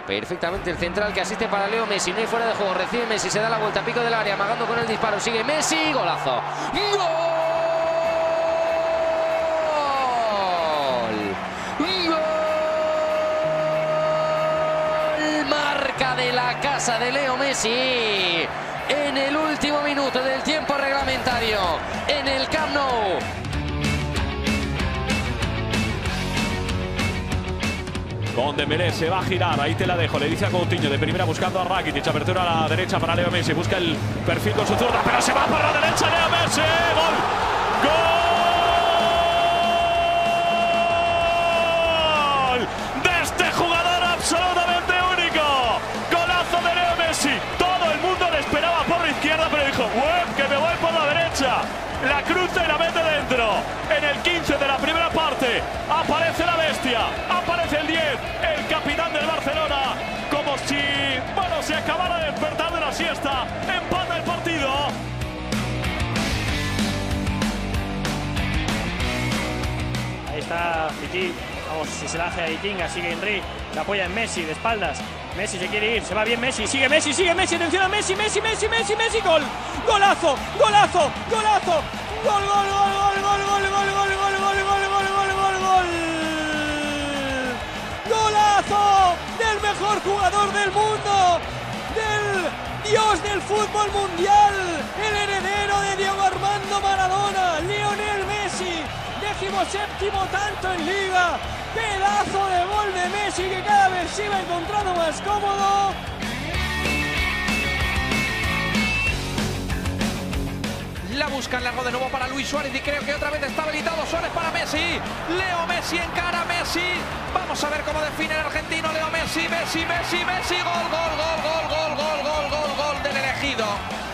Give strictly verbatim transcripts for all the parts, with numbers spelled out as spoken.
perfectamente el central que asiste para Leo Messi. No hay fuera de juego, recibe Messi, se da la vuelta, pico del área, amagando con el disparo, sigue Messi, golazo. ¡Gol! ¡Gol! Marca de la casa de Leo Messi en el último minuto del tiempo reglamentario en el Camp Nou. Con Dembélé se va a girar, ahí te la dejo, le dice a Coutinho de primera buscando a Rakitic, apertura a la derecha para Leo Messi, busca el perfil con su zurda, pero se va por la derecha Leo Messi, gol, gol de este jugador absolutamente único, golazo de Leo Messi, todo el mundo le esperaba por la izquierda, pero dijo, ¡web, que me voy por la derecha! La cruza y la mete dentro. En el quince de la primera parte aparece la bestia, aparece el diez, el capitán del Barcelona, como si, bueno, se acabara de despertar de la siesta. Empata el partido. Ahí está Titi, vamos, si se la hace a Itinga, sigue Henry, la apoya en Messi, de espaldas. Messi se quiere ir, se va bien Messi, sigue Messi, sigue Messi, atención a Messi, Messi, Messi, Messi, Messi, gol, golazo, golazo, golazo, gol, gol, gol, gol, gol, gol, gol, gol, gol, gol, gol, gol, gol, gol, gol, golazo del mejor jugador del mundo, del dios del fútbol mundial, el heredero de Diego Armando Maradona, Lionel Messi, decimoséptimo tanto en Liga. Pedazo de gol de Messi que cada vez se iba encontrando más cómodo. La buscan largo de nuevo para Luis Suárez y creo que otra vez está habilitado Suárez para Messi. Leo Messi encara a Messi. Vamos a ver cómo define el argentino Leo Messi. Messi, Messi, Messi. Gol, gol, gol, gol, gol, gol, gol, gol, gol del elegido.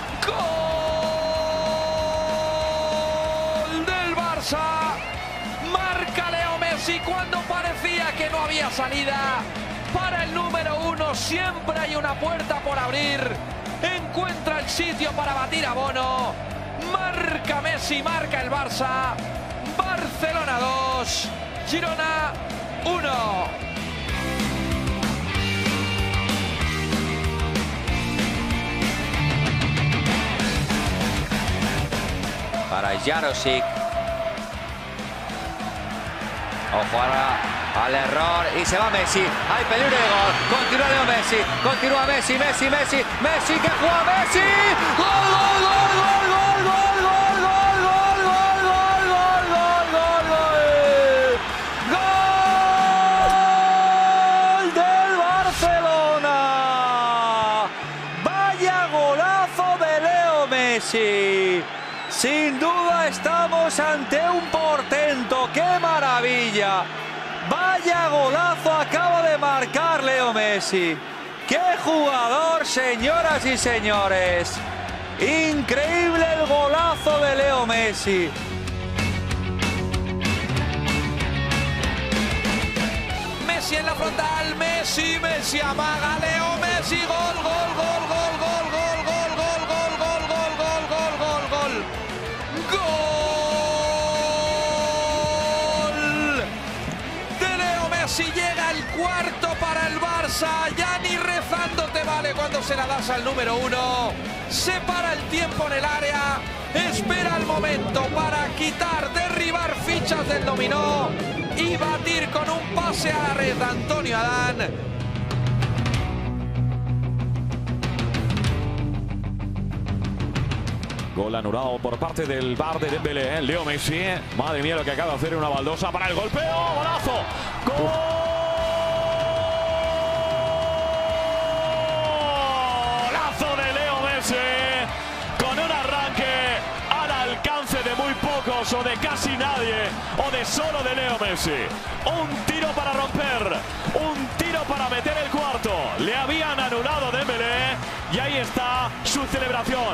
Gol del Barça. Marca Leo Messi cuando parecía que no había salida. Para el número uno siempre hay una puerta por abrir. Encuentra el sitio para batir a Bono. Marca Messi, marca el Barça. Barcelona dos, Girona uno. Para Jarosic. Ojo ahora al error y se va Messi. Hay peligro de gol. Continúa Leo Messi. Continúa Messi, Messi, Messi. Messi que juega Messi. ¡Gol, gol, gol, gol, gol, gol, gol, gol, gol, gol, gol, gol, gol, gol! ¡Gol del Barcelona! ¡Vaya golazo de Leo Messi! Sin duda estamos ante un portento. ¡Qué maravilla! ¡Vaya golazo acaba de marcar Leo Messi! ¡Qué jugador, señoras y señores! ¡Increíble el golazo de Leo Messi! Messi en la frontal. Messi, Messi amaga. Leo Messi. Gol, gol, gol, gol, gol, gol, gol, gol, gol, gol, gol, gol, gol, gol, gol. Gol de Leo Messi, llega el cuarto para el Barça, ya ni rezando te vale cuando se la das al número uno, se para el tiempo en el área, espera el momento para quitar, derribar fichas del dominó y batir con un pase a la red a Antonio Adán. Gol anulado por parte del V A R de Dembélé, ¿eh? Leo Messi. Madre mía lo que acaba de hacer, una baldosa para el golpeo. ¡Golazo! ¡Golazo de Leo Messi! Con un arranque al alcance de muy pocos o de casi nadie o de solo de Leo Messi. Un tiro para romper, un tiro para meter el cuarto. Le habían anulado Dembélé y ahí está su celebración.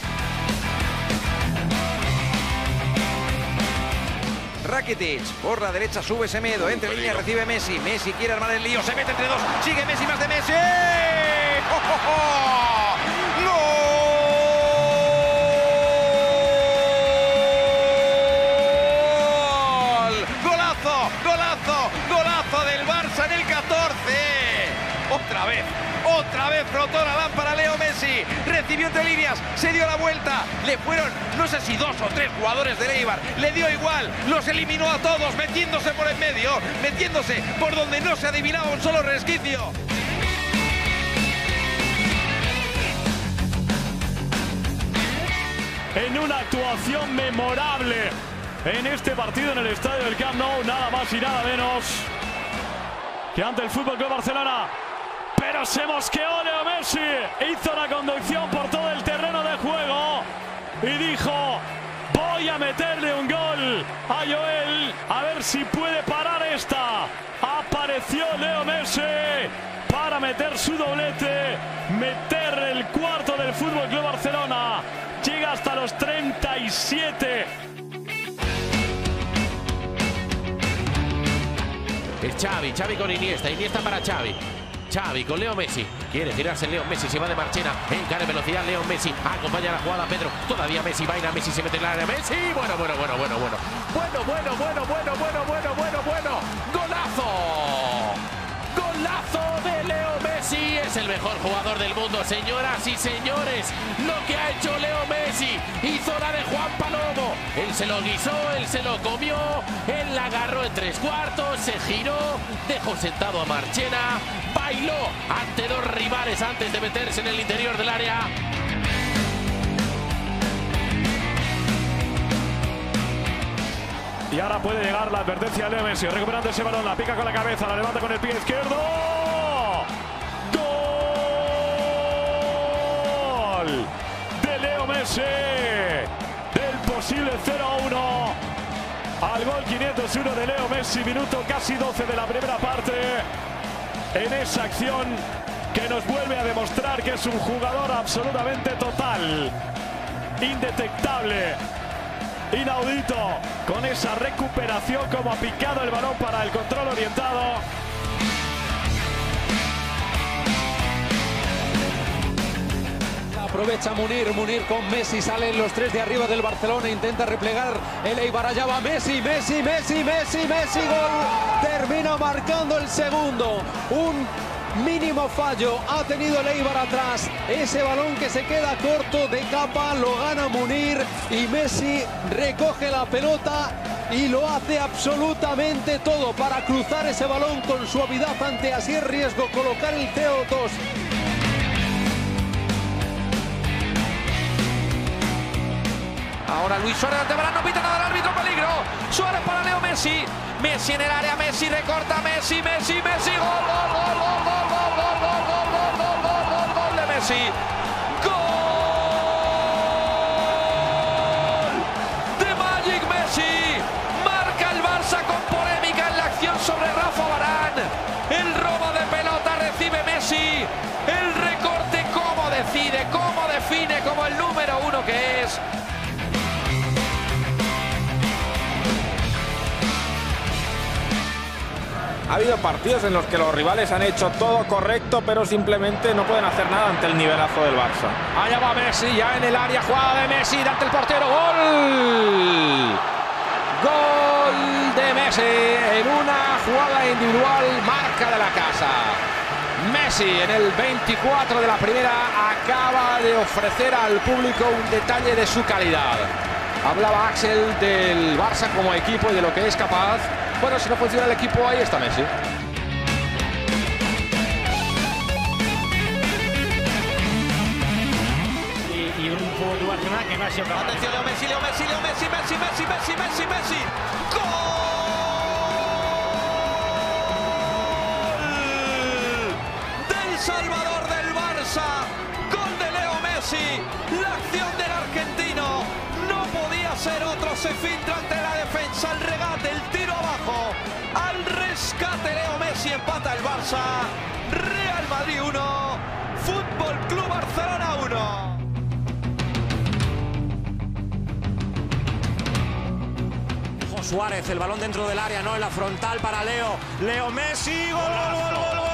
Rakitic por la derecha sube Semedo, entre líneas recibe Messi, Messi quiere armar el lío, se mete entre dos, sigue Messi, más de Messi. ¡Oh, oh, oh! ¡Gol! ¡Golazo! ¡Golazo! ¡Golazo del Barça en el catorce! ¡Otra vez! Otra vez frotó la lámpara Leo Messi. Recibió entre líneas, se dio la vuelta. Le fueron, no sé si dos o tres jugadores del Eibar. Le dio igual, los eliminó a todos, metiéndose por en medio, metiéndose por donde no se adivinaba un solo resquicio. En una actuación memorable en este partido en el estadio del Camp Nou, nada más y nada menos que ante el F C Barcelona. Pero se mosqueó Leo Messi, hizo una conducción por todo el terreno de juego y dijo: voy a meterle un gol a Joel, a ver si puede parar esta. Apareció Leo Messi para meter su doblete, meter el cuarto del F C Barcelona. Llega hasta los treinta y siete. Es Xavi, Xavi con Iniesta, Iniesta para Xavi. Xavi con Leo Messi, quiere girarse Leo Messi, se va de marchena, encara en velocidad Leo Messi, acompaña la jugada Pedro, todavía Messi, vaina, Messi se mete en el área, Messi, bueno, bueno, bueno, bueno, bueno, bueno, bueno, bueno, bueno, bueno, bueno, bueno, bueno, golazo, golazo de Leo Messi, es el mejor jugador del mundo, señoras y señores, lo que ha hecho Leo Messi, hizo la de Juan Palomo, él se lo guisó, él se lo comió, él la agarró en tres cuartos, se giró, dejó sentado a Marchena, bailó ante dos rivales antes de meterse en el interior del área. Y ahora puede llegar la advertencia de Leo Messi, recuperando ese balón, la pica con la cabeza, la levanta con el pie izquierdo. ¡Gol de Leo Messi! Del posible cero a uno al gol quinientos uno de Leo Messi, minuto casi doce de la primera parte. En esa acción que nos vuelve a demostrar que es un jugador absolutamente total, indetectable, inaudito, con esa recuperación, como ha picado el balón para el control orientado. Aprovecha Munir, Munir con Messi, salen los tres de arriba del Barcelona, intenta replegar el Eibar, allá va Messi, Messi, Messi, Messi, Messi, gol, termina marcando el segundo, un mínimo fallo ha tenido el Eibar atrás, ese balón que se queda corto de capa, lo gana Munir y Messi recoge la pelota y lo hace absolutamente todo para cruzar ese balón con suavidad ante así el riesgo, colocar el cero dos. Ahora Luis Suárez ante Varane, no pita nada el árbitro, peligro. Suárez para Leo Messi. Messi en el área, Messi recorta, Messi, Messi, Messi, gol, gol, gol, gol, gol, gol, gol, gol, gol, gol, gol, gol, gol, gol de Messi. Gol de Magic Messi. Marca el Barça con polémica en la acción sobre Rafa Varane. El robo de pelota recibe Messi. El recorte, cómo decide, cómo define, como el número uno que es. Ha habido partidos en los que los rivales han hecho todo correcto, pero simplemente no pueden hacer nada ante el nivelazo del Barça. Allá va Messi, ya en el área, jugada de Messi, ante el portero, gol. Gol de Messi en una jugada individual, marca de la casa. Messi en el veinticuatro de la primera acaba de ofrecer al público un detalle de su calidad. Hablaba Axel del Barça como equipo y de lo que es capaz. Bueno, si no funciona el equipo, ahí está Messi. Y, y un fútbol de Barcelona que no ha sido capaz. Atención, Leo Messi, Leo Messi, Leo Messi, Messi, Messi, Messi, Messi, Messi. ¡Gol! Del Salvador del Barça. Gol de Leo Messi. La acción del argentino no podía ser otro. Se filtra ante la defensa, el regate, el tiro abajo. Al rescate Leo Messi, empata el Barça. Real Madrid uno, Fútbol Club Barcelona uno. Suárez, el balón dentro del área, no en la frontal para Leo. Leo Messi, gol, gol, gol, gol, gol, gol,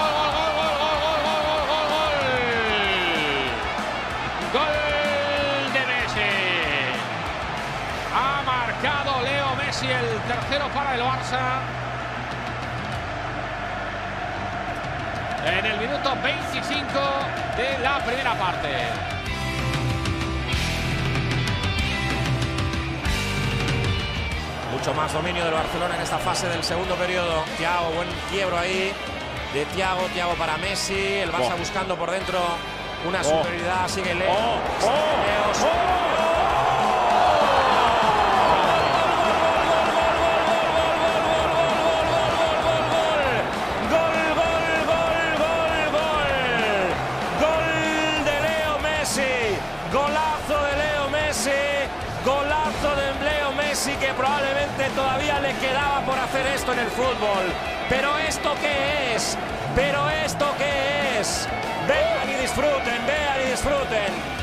Messi, el tercero para el Barça. En el minuto veinticinco de la primera parte. Mucho más dominio del Barcelona en esta fase del segundo periodo. Thiago, buen quiebro ahí de Thiago, Thiago para Messi. El Barça oh. buscando por dentro una oh. superioridad. Sigue Leo. Oh. Oh. Leo. Oh. Golazo de Leo Messi, golazo de Leo Messi, que probablemente todavía le quedaba por hacer esto en el fútbol. Pero ¿esto qué es? ¿Pero esto qué es? Vean y disfruten, vean y disfruten.